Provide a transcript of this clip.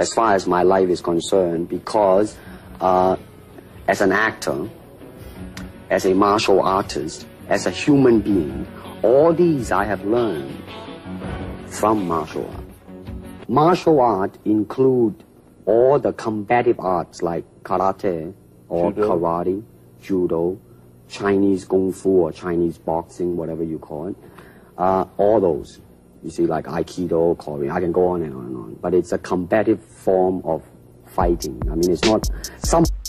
as far as my life is concerned, because as an actor, as a martial artist, as a human being, all these I have learned from martial art. Martial art include all the combative arts like karate or karate, judo, Chinese kung fu or Chinese boxing, whatever you call it. All those. You see, like aikido, Korean, I can go on and on and on. But it's a combative form of fighting. I mean, it's not some...